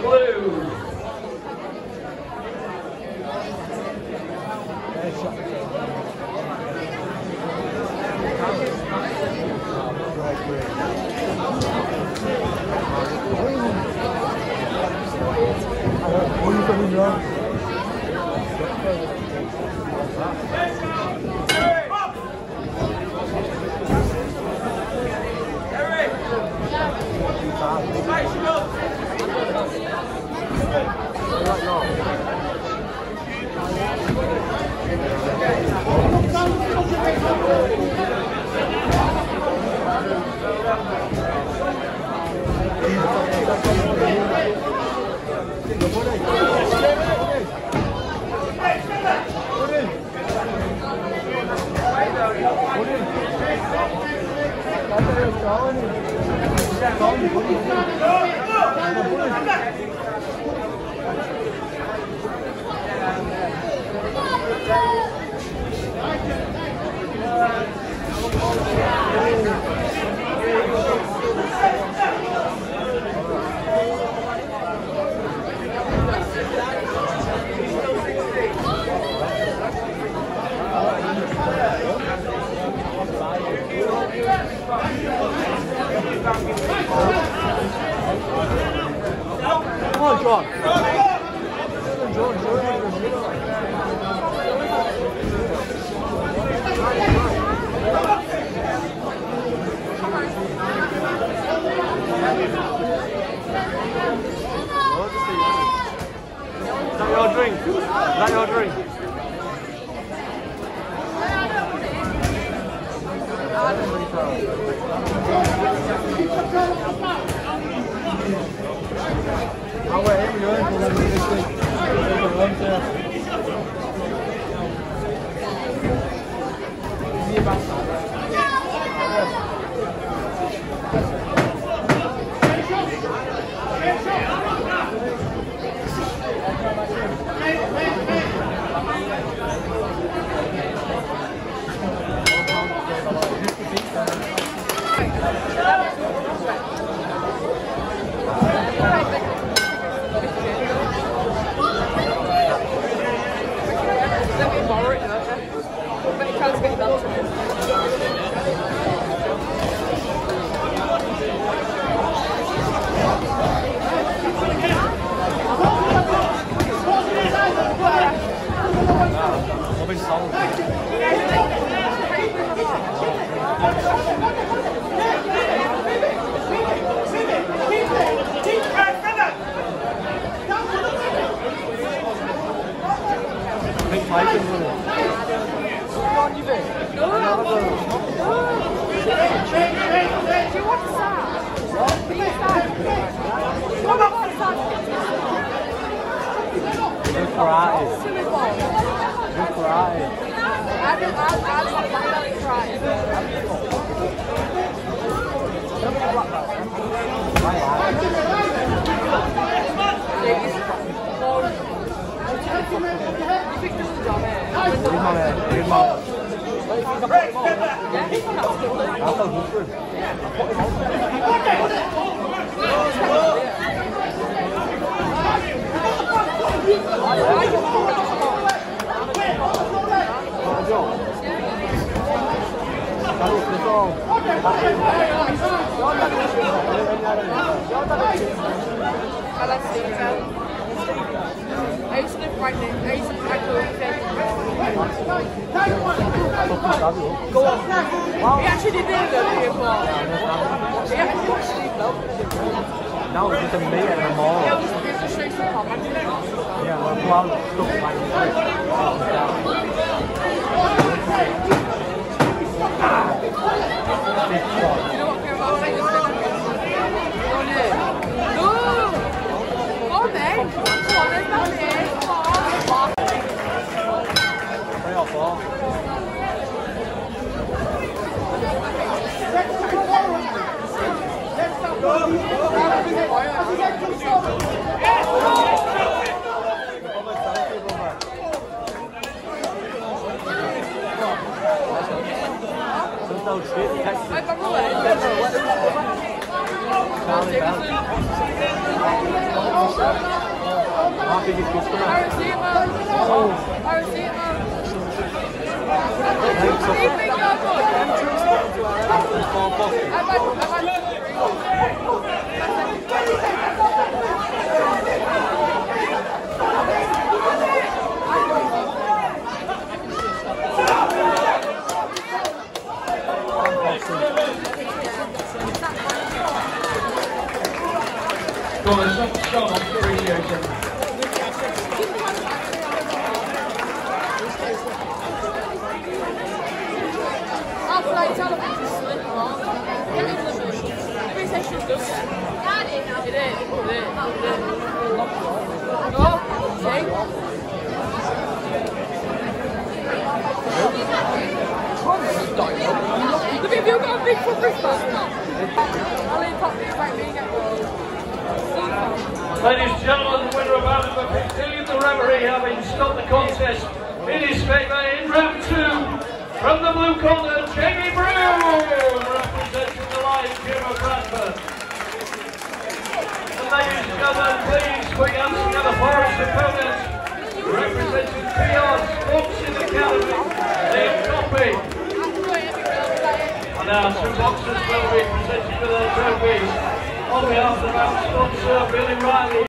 blue. Now it's just a meat and a mall. Yeah, it's just straight from home. Yeah, well, a lot of stuff like You know what Pierre was saying? No! Go on then! Go on then, that's it! Come on! 3 or 4. Vai pra moleque! Our biggest customer. I receive it. I receive it. Go on, let's show them appreciation. I'll play television slip along. Get in the bush. Maybe say she's good. It is. It is. Go. See? Look, have you got a big foot wristband? I'll leave top these right me and get one. Ladies and gentlemen, the winner of round number 15, the referee having stopped the contest in his favour in round 2 from the blue corner, Jamie Broom, representing the Lions Gym of Bradford. And ladies and gentlemen, please put your hands together for his opponent, representing PR Sports Academy, Liam Coffey. And now some boxers will be presented with their trophies on behalf of our sponsor, Billy Riley.